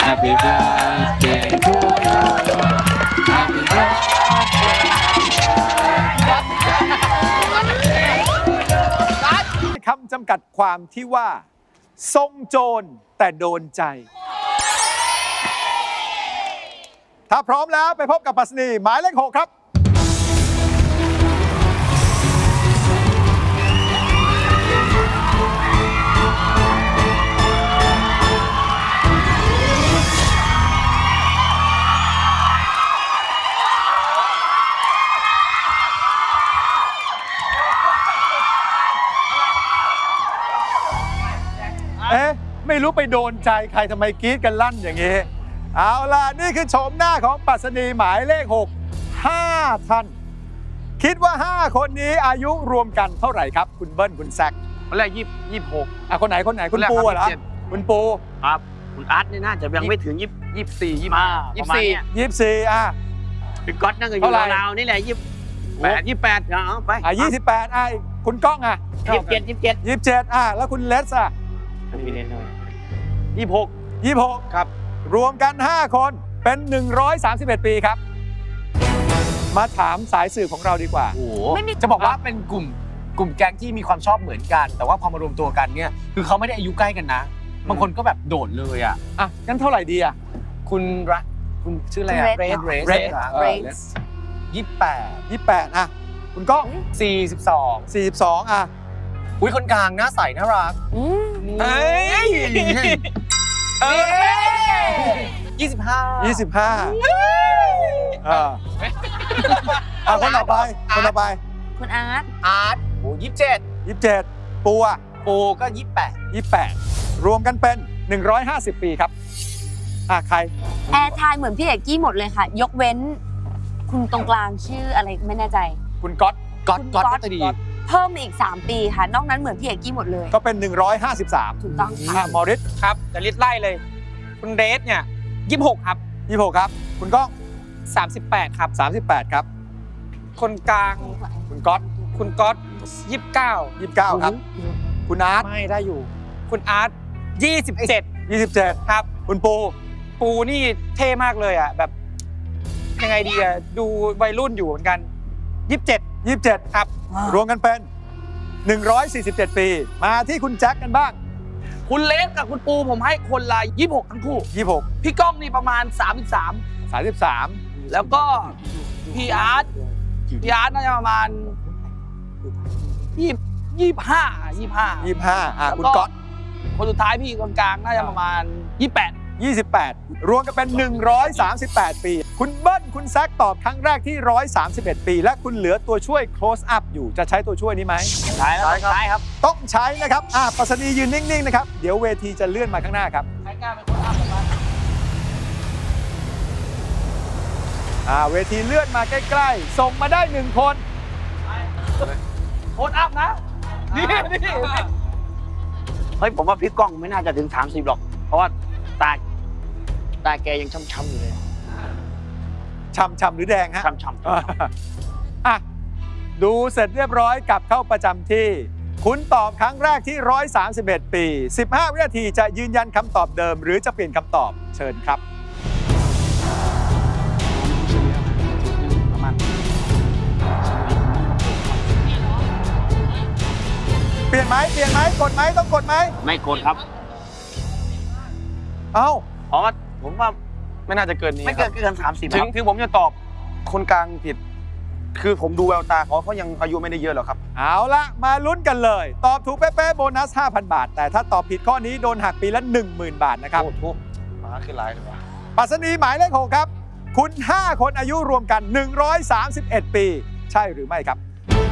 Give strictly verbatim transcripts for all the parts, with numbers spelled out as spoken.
Happy birthday to you Happy birthday คำจำกัดความที่ว่าทรงโจรแต่โดนใจถ้าพร้อมแล้วไปพบกับปรัชนีหมายเลขหกครับเอ๊ะไม่รู้ไปโดนใจใครทำไมกรี๊ดกันลั่นอย่างนี้เอาล่ะนี่คือโฉมหน้าของปรัชนีหมายเลขหก ห้าท่านคิดว่าห้าคนนี้อายุรวมกันเท่าไหร่ครับคุณเบิ้ลคุณแซคคนแรกยี่ยี่หกอ่ะคนไหนคนไหนคุณปูเหรอคุณปูครับคุณอาร์ตนี่น่าจะยังไม่ถึงยี่ยี่สี่ยี่ห้ายี่สี่ยี่สี่อ่ะพี่ก๊อตนั่งอยู่ราวๆนี่แหละยี่แปดยี่แปดเอาไปอ่ะยี่สิบแปดอ่ะคุณก้องอ่ะยี่สิบเจ็ดยี่สิบเจ็ดยี่สิบเจ็ดอ่ะแล้วคุณเลสอ่ะยี่สิบหกยี่สิบหกครับรวมกันห้าคนเป็นหนึ่งร้อยสามสิบเอ็ดปีครับมาถามสายสืบของเราดีกว่าโอ้จะบอกว่าเป็นกลุ่มกลุ่มแก๊งที่มีความชอบเหมือนกันแต่ว่าพอมารวมตัวกันเนี่ยคือเขาไม่ได้อายุใกล้กันนะบางคนก็แบบโดดเลยอ่ะอ่ะงั้นเท่าไหร่ดีอ่ะคุณรักคุณชื่ออะไรอ่ะเรสเรสเรสยี่สิบแปดยี่สิบแปดอ่ะคุณก้องสี่สิบสองสี่สิบสองอ่ะอุ้ยคนกลางหน้าใสน่ารักเฮ้ยยี่สิบห้ายี่สิบห้าอ่าเอาคนต่อไปคนต่อไปคุณอาร์ตอาร์ตโอ้ยี่สิบเจ็ดยี่สิบเจ็ดปูอ่ะปูก็ยี่สิบแปดยี่สิบแปดรวมกันเป็นหนึ่งร้อยห้าสิบปีครับอ่ะใครแอร์ทายเหมือนพี่เอกกี้หมดเลยค่ะยกเว้นคุณตรงกลางชื่ออะไรไม่แน่ใจคุณก๊อตก๊อตก๊อตก็ดีเพิ่มอีกสามปีค่ะนอกนั้นเหมือนพี่เอกกี้หมดเลยก็เป็นหนึ่งร้อยห้าสิบสามถูกต้องค่ะมอริสครับจะลิสไล่เลยคุณเรสเนี่ยยี่สิบหกครับยี่สิบหกครับคุณก้องสามสิบแปดครับสามสิบแปดครับคนกลางคุณก๊อตคุณก๊อตยี่สิบเก้ายี่สิบเก้าครับคุณอาร์ตไม่ได้อยู่คุณอาร์ตยี่สิบเจ็ดยี่สิบเจ็ดครับคุณปูปูนี่เท่มากเลยอ่ะแบบยังไงดีอ่ะดูวัยรุ่นอยู่เหมือนกันยี่สิบเจ็ดยี่สิบเจ็ดครับรวมกันเป็นหนึ่งร้อยสี่สิบเจ็ดปีมาที่คุณแจ็คกันบ้างคุณเลสกับคุณปูผมให้คนละยี่สิบหกทั้งคู่ยี่สิบหกพี่ก้องนี่ประมาณสามสิบสามสามสิบสามแล้วก็พี่อาร์ตพี่อาร์ตน่าจะประมาณยี่ยี่สิบห้ายี่สิบห้ายี่สิบห้าอ่ะคุณก๊อตคนสุดท้ายพี่คนกลางน่าจะประมาณยี่สิบแปดยี่สิบแปดรวมกันเป็นหนึ่งร้อยสามสิบแปดปีคุณเบิ้ลคุณแซคตอบครั้งแรกที่หนึ่งร้อยสามสิบเอ็ดปีและคุณเหลือตัวช่วย close up อยู่จะใช้ตัวช่วยนี้ไหมใช้ครับใช้ครับต้องใช้นะครับอ่ะปรัชนียืนนิ่งๆนะครับเดี๋ยวเวทีจะเลื่อนมาข้างหน้าครับใช้กล้าเป็น close up กันอ่าเวทีเลื่อนมาใกล้ๆส่งมาได้หนึ่งคนโคตรอัพนะนี่นี่เฮ้ยผมว่าพี่ก้องไม่น่าจะถึงสามสิบหรอกเพราะว่าตาตาแกยังช้ำๆอยู่เลยช้ำๆหรือแดงฮะช้ำๆอ่ะดูเสร็จเรียบร้อยกลับเข้าประจำที่คุณตอบครั้งแรกที่หนึ่งร้อยสามสิบเอ็ดปีสิบห้าวินาทีจะยืนยันคำตอบเดิมหรือจะเปลี่ยนคำตอบเชิญครับเปลี่ยนไหมเปลี่ยนไหมกดไหมต้องกดไหมไม่กดครับเอ้าอ๋อผมว่าไม่น่าจะเกินนี้ไม่เกินเกินสามสิบถึงถึงผมจะตอบคนกลางผิดคือผมดูแววตาเขาเขายังอายุไม่ได้เยอะหรอกครับเอาละมาลุ้นกันเลยตอบถูกเป๊ะๆโบนัส ห้าพัน บาทแต่ถ้าตอบผิดข้อนี้โดนหักปีละ หนึ่งหมื่น บาทนะครับโอ้โหมาขึ้นหลายเลยว่ะปรัชนีหมายเลขหกครับคุณห้าคนอายุรวมกันหนึ่งร้อยสามสิบเอ็ดปีใช่หรือไม่ครับ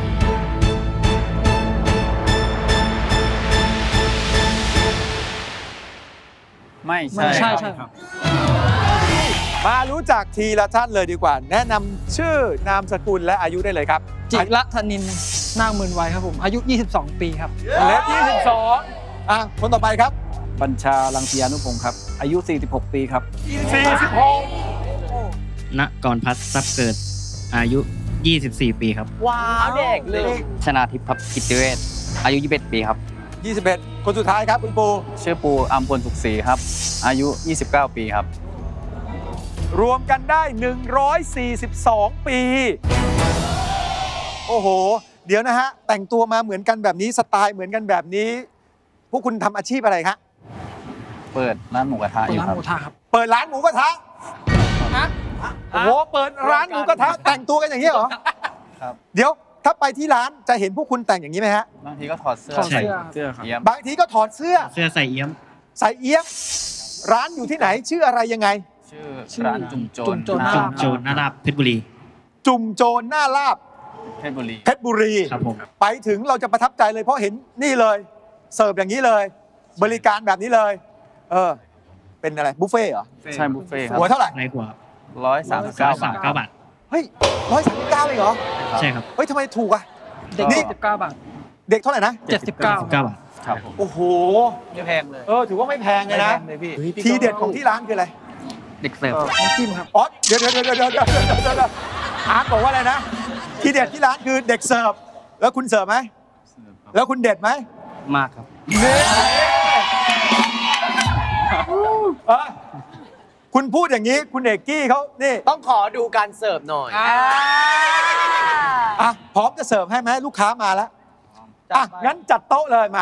ไม่ใช่ใช่ใช่ครับมารู้จักทีละท่านเลยดีกว่าแนะนำชื่อนามสกุลและอายุได้เลยครับจิรธนินนาคหมื่นไวครับผมอายุยี่สิบสองปีครับเล็กยี่สิบสองอ่ะคนต่อไปครับบัญชาลังสียานุพงศ์ครับอายุสี่สิบหกปีครับสี่สิบหกณกรพัฒน์ทรัพย์เกิดอายุยี่สิบสี่ปีครับว้าวเด็กเลยชนาทิพย์ครับกิตติเวชอายุยี่สิบเอ็ดปีครับยี่สิบเอ็ดคนสุดท้ายครับคุณปูชื่อปูอัมพลสุขศรีครับ อายุ ยี่สิบเก้า ปีครับรวมกันได้ หนึ่งร้อยสี่สิบสอง ปี โอ้โห เดี๋ยวนะฮะ แต่งตัวมาเหมือนกันแบบนี้สไตล์เหมือนกันแบบนี้ พวกคุณทำอาชีพอะไรครับเปิดร้านหมูกระทะเปิอดยู่ร้านครับหมูทะครับเปิดร้านหมูกระทะโอ้โห เปิดร้านหมูกระทะแต่งตัวกันอย่างนี้เหรอครับเดี๋ยวถ้าไปที่ร้านจะเห็นพวกคุณแต่งอย่างนี้ไหมฮะบางทีก็ถอดเสื้อถอดเสื้อใส่เสื้อครับบางทีก็ถอดเสื้อเสื้อใส่เอี้ยมใส่เอี้ยม ร้านอยู่ที่ไหนชื่ออะไรยังไงชื่อชื่อร้านจุ่มโจรจุ่มโจรจุ่มโจรนาราบเพชรบุรีจุ่มโจรหน้าลาบเพชรบุรีเพชรบุรีครับผมไปถึงเราจะประทับใจเลยเพราะเห็นนี่เลย เสิร์ฟอย่างนี้เลย บริการแบบนี้เลย เออ เป็นอะไรบุฟเฟ่ต์เหรอใช่บุฟเฟ่ต์ครับหัวเท่าไหร่ในหัวร้อยสามสิบเก้าสาบาม ทเก้าบาทเฮ้ยร้อยสามสิบเก้าเองเหรอใช่ครับเฮ้ยทำไมถูกอ่ะเด็กนี่เจ็ดสิบเก้าบาทเด็กเท่าไหร่นะเจ็ดสิบเก้าเก้าบาทครับผมโอ้โหไม่แพงเลยเออถือว่าไม่แพงเลยนะไม่แพงเลยพี่ทีเด็ดของที่ร้านคืออะไรเด็กเสิร์ฟน้ำจิ้มครับอ๋อเดี๋ยวเดี๋ยวเดี๋ยวเดี๋ยวเดี๋ยวเดี๋ยวเดี๋ยวอาร์ตบอกว่าอะไรนะ ทีเด็ดที่ร้านคือเด็กเสิร์ฟ แล้วคุณเสิร์ฟไหม แล้วคุณเด็ดไหมมากครับเนี่ยเออคุณพูดอย่างนี้คุณเอกกี้เขานี่ต้องขอดูการเสิร์ฟหน่อยอ่ะพร้อมจะเสิร์ฟให้ไหมลูกค้ามาแล้วอ่ะงั้นจัดโต๊ะเลยมา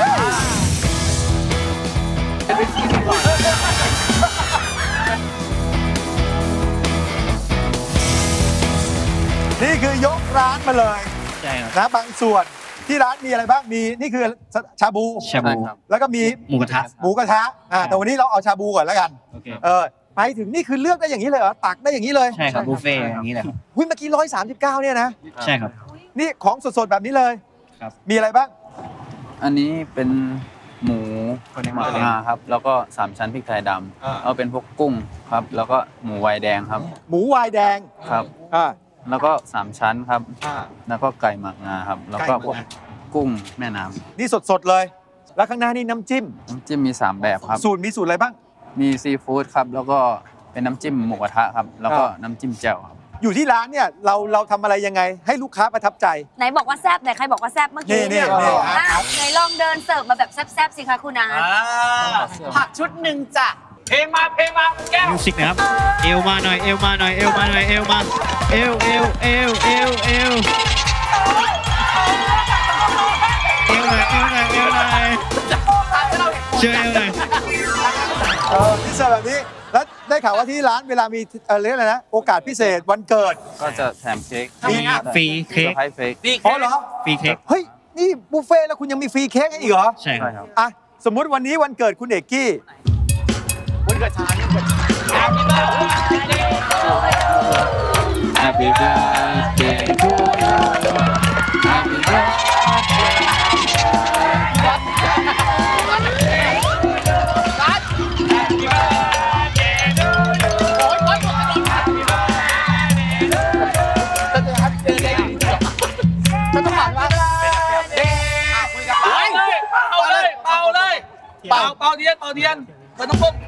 นี่คือยกร้านมาเลยใช่ครับนะบางส่วนที่ร้านมีอะไรบ้างมีนี่คือชาบูชาบูแล้วก็มีหมูกระทะหมูกระทะอ่าแต่วันนี้เราเอาชาบูก่อนแล้วกันโอเคเออไปถึงนี่คือเลือกได้อย่างนี้เลยเหรอตักได้อย่างนี้เลยใช่ครับบุฟเฟ่ต์อย่างนี้แหละครับหุ้ยเมื่อกี้ร้อยสามสิบเก้าเนี่ยนะใช่ครับนี่ของสดๆแบบนี้เลยครับมีอะไรบ้างอันนี้เป็นหมูหมักงาครับ แล้วก็สามชั้นพริกไทยดอ่าำแล้วเป็นพวกกุ้งครับ แล้วก็หมูไวน์แดงครับหมูวายแดงครับอ่าแล้วก็สามชั้นครับอ่าแล้วก็ไก่หมักงาครับ แล้วก็ไก่หมักพวกงากุ้งแม่น้ำนี่สดๆเลย แล้วข้างหน้านี่น้ำจิ้มน้ำจิ้มมีสามแบบครับสูตรมีสูตรอะไรบ้างมีซีฟู้ดครับ แล้วก็เป็นน้ำจิ้มหมูกระทะครับ แล้วก็อ่าน้ำจิ้มแจ่วครับอยู่ที่ร้านเนี่ยเราเราทำอะไรยังไง ให้ลูกค้าประทับใจไหนบอกว่าแซบไหนใครบอกว่าแซบเมื่อกี้นี่นี่นี่อ่ะไหนลองเดินเสิร์ฟมาแบบแซบๆสิคะคุณอาร์ตผักชุดหนึ่งจ้ะ เพลงมาเพลงมาแก้วมิวสิกนะครับ เอวมาหน่อย เอวมาหน่อย เอวมาหน่อย เอวมา เอวเอวเอวเอวเอวเอวหน่อย เอวหน่อย เอวหน่อยเชื่อเอวหน่อยเออพิเศษแบบนี้ แล้วได้ข่าวว่าที่ร้านเวลามีเอ่อเรียกอะไรนะ โอกาสพิเศษวันเกิดก็จะแถมเค้กฟรีฟรีเค้กซอร์ไพรส์เค้กอ๋อเหรอฟรีเค้กเฮ้ย นี่บุฟเฟ่ต์แล้วคุณยังมีฟรีเค้กให้อีกเหรอใช่คใช่รับครับอ่ะ สมมุติวันนี้วันเกิดคุณเอกกี้วันเกิดชานี่เกิด Happy birthday to you Happy birthday เอาเลยเป่าเลยเป่าเป่าเทียนเป่าเทียนมันต้องพุ่ง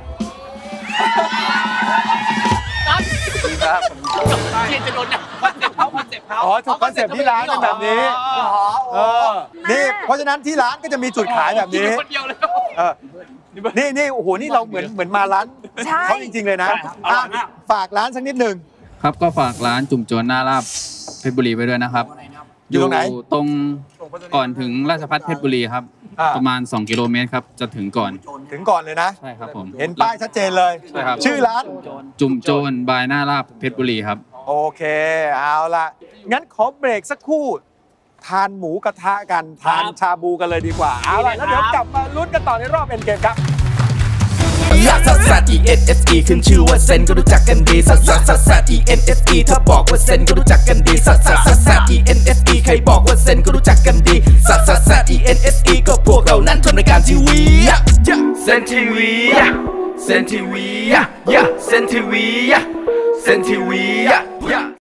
ครับเทียนจะโดนเนี่ยคอนเซ็ปต์เขาคอนเซ็ปต์เขาอ๋อถูกคอนเซ็ปต์ที่ร้านเป็นแบบนี้ เออ นี่เพราะฉะนั้นที่ร้านก็จะมีจุดขายแบบนี้คนเดียวเลยเออ นี่นี่โอ้โห นี่เราเหมือนเหมือนมาร้านใช่เขาจริง ๆ เลยนะอ่ะฝากร้านสักนิดหนึ่งครับก็ฝากร้านจุ่มโจรหน้าลาบเพชรบุรีไว้ด้วยนะครับอยู่ตรงไหนตรงก่อนถึงราชภัฏเพชรบุรีครับอ่าประมาณ สอง กิโลเมตรครับ จะถึงก่อนถึงก่อนเลยนะใช่ครับผมเห็นป้ายชัดเจนเลยใช่ครับชื่อร้านจุ่มโจรบายหน้าลาบเพชรบุรีครับโอเค เอาละงั้นขอเบรกสักครู่ ทานหมูกระทะกัน ทานชาบูกันเลยดีกว่า เอาละแล้วเดี๋ยวกลับมาลุ้นกันต่อในรอบเอ็นเกมครับลักซัสซัส E N S E ขึ้นชื่อว่าเซนก็รู้จักกันดีซัสซัสซัสซัส E N S E ถ้าบอกว่าเซนก็รู้จักกันดีซัสซัสซัสซัส E N S E ใครบอกว่าเซนก็รู้จักกันดีซัสซัสซัส E N S E ก็พวกเรานั้นทำรายการทีวีเซนทีวีเซนทีวีเซนทีวีเซนทีวี